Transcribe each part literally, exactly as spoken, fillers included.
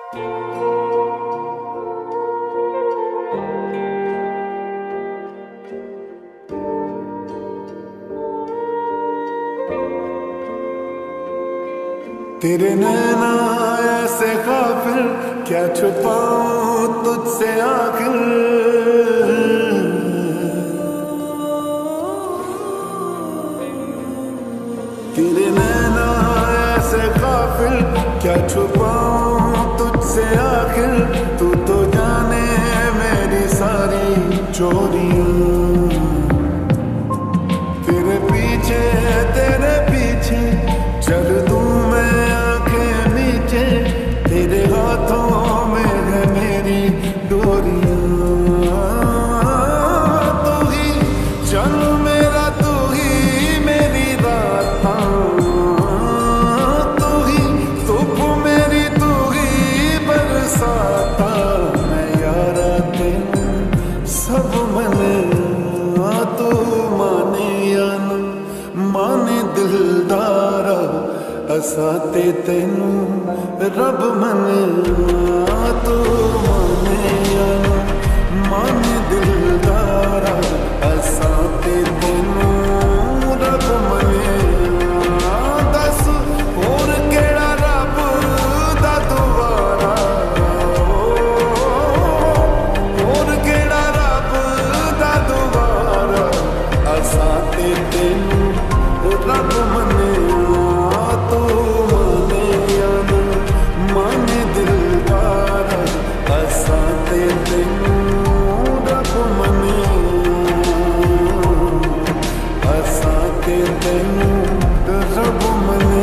तेरे नैना ऐसे काफिर, क्या छुपाऊं तुझसे आखिर। तेरे नैना ऐसे काफिर, क्या छुपाऊं तुझसे आखिर। तू तो जाने मेरी सारी चोरियां। तेरे पीछे तेरे पीछे चल दूं मैं आंखें नीचे। तेरे हाथों में है मेरी डोरियां। तू ही चल मेरा, तू ही मेरी रात। तू ही धूप मेरी, तू ही बरसाता। मैं यारा तेनू सब मने, तू माने या ना माने दिलदारा। असा ते तेनू रब मने, तू माने या ना माने दिलदारा। असा ते तेनू रब मने। दस होर केड़ा रब दा दुआरा। होर केड़ा रब दा दुआरा। असा ते तेनू रब मने, तू माने या ना माने दिलदारा। असा ते तेनू रब मने। असा ते तेनू रब मने।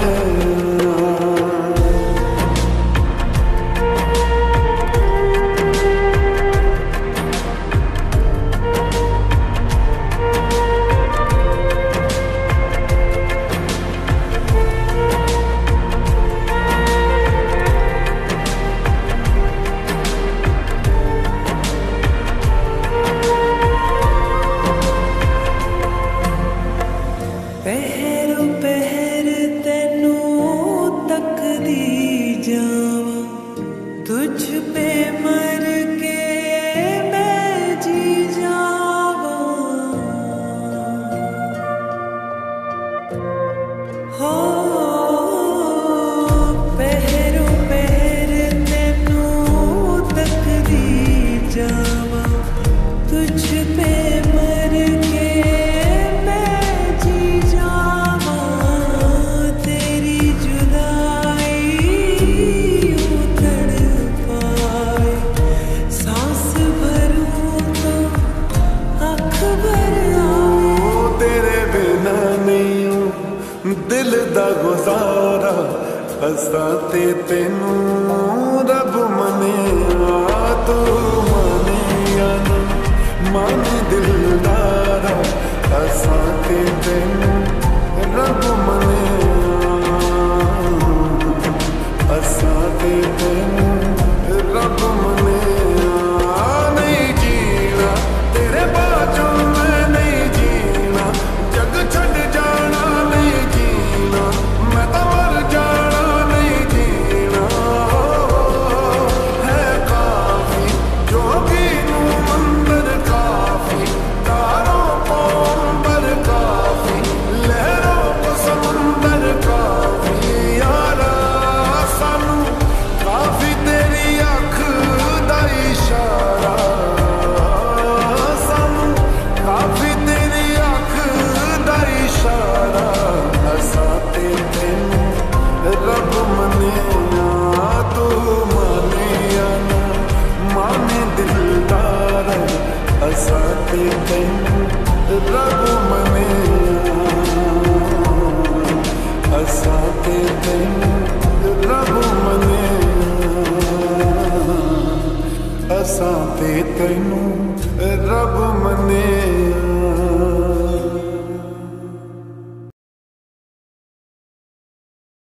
पहर पहर तेनू तकदी जावा। तुझ पे मर के मैं जी जावा। हो पहर पहर तेनू तकदी जावा। तुझ पे मर के दिल दा गुजारा। असा ते तेनू रब मने, तू माने या ना माने दिलदारा। असा ते तेनू रब मने। असा ते तेनू रब मने। नहीं जीना तेरे बाजों मैं नहीं जीना। जग छड़ जाना नहीं जीना। मैं तो मर जाना नहीं जीना। है काफी जोगी नू मंदिर काफी। तारों को अंबर काफी। लहरों को समुंदर काफी। यारा सानू काफी तेरी अख दा इशारा। सानू काफी तेरी अख दा इशारा। असा ते तेनू रब मने, तू माने या ना माने दिलदारा। असा ते तेनू रब मने। असा ते तेनू रब मने। असा ते तेनू रब मने।